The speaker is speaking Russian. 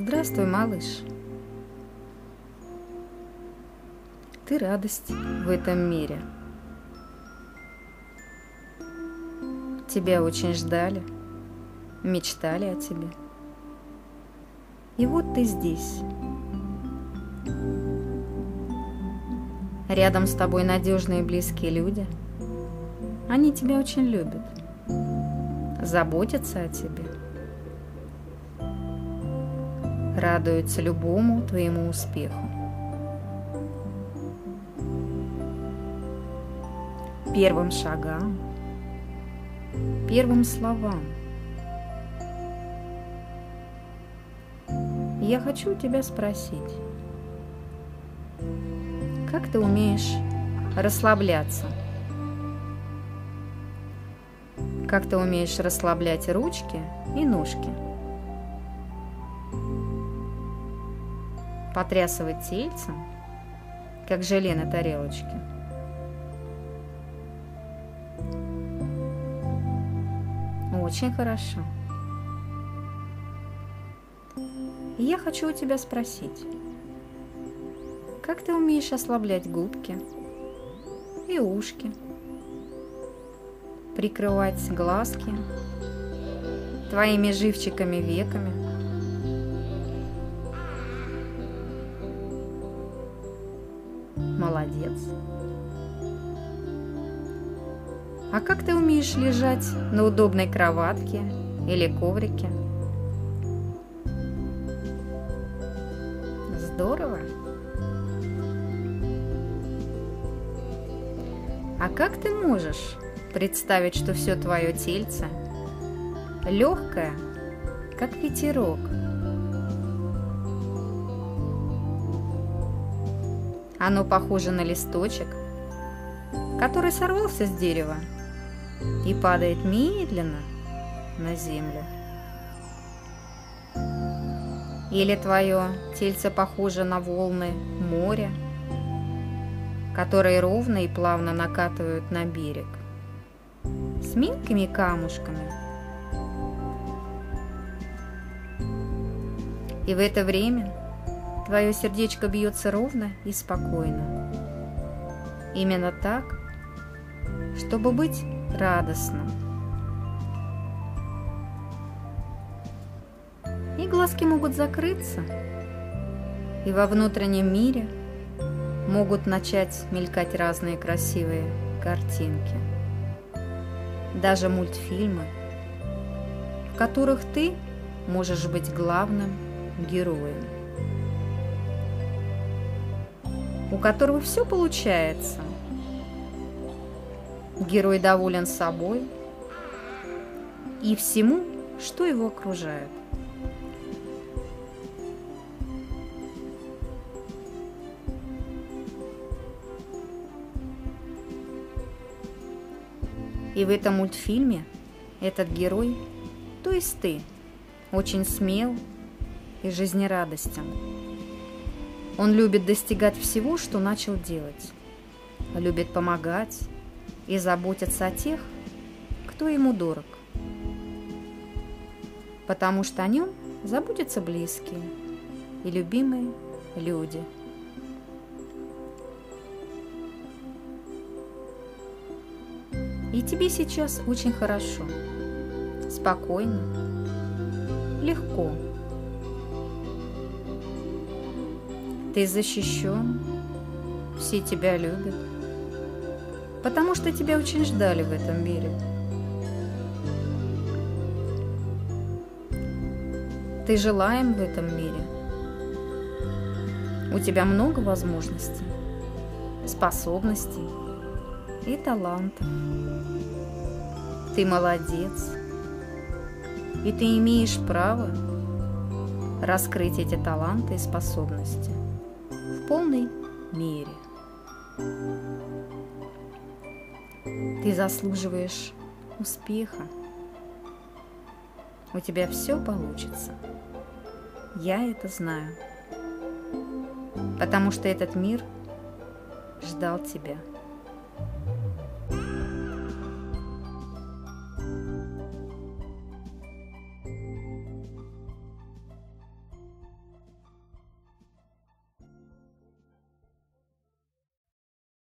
Здравствуй, малыш. Ты радость в этом мире. Тебя очень ждали, мечтали о тебе. И вот ты здесь. Рядом с тобой надежные и близкие люди. Они тебя очень любят, заботятся о тебе, радуются любому твоему успеху. Первым шагам, первым словам. Я хочу тебя спросить, как ты умеешь расслабляться? Как ты умеешь расслаблять ручки и ножки? Потрясывать тельцем, как желе на тарелочке? Очень хорошо. И я хочу у тебя спросить, как ты умеешь ослаблять губки и ушки, прикрывать глазки твоими живчиками веками? Молодец. А как ты умеешь лежать на удобной кроватке или коврике? Здорово. А как ты можешь представить, что все твое тельце легкое, как ветерок? Оно похоже на листочек, который сорвался с дерева и падает медленно на землю. Или твое тельце похоже на волны моря, которые ровно и плавно накатывают на берег с мелкими камушками. И в это время твое сердечко бьется ровно и спокойно. Именно так, чтобы быть радостным. И глазки могут закрыться, и во внутреннем мире могут начать мелькать разные красивые картинки. Даже мультфильмы, в которых ты можешь быть главным героем, у которого все получается. Герой доволен собой и всему, что его окружает. И в этом мультфильме этот герой, то есть ты, очень смел и жизнерадостен. Он любит достигать всего, что начал делать, любит помогать и заботиться о тех, кто ему дорог, потому что о нем заботятся близкие и любимые люди. И тебе сейчас очень хорошо, спокойно, легко. Ты защищен, все тебя любят, потому что тебя очень ждали в этом мире. Ты желаем в этом мире. У тебя много возможностей, способностей и талантов. Ты молодец, и ты имеешь право раскрыть эти таланты и способности в полной мере. Ты заслуживаешь успеха. У тебя все получится. Я это знаю, потому что этот мир ждал тебя.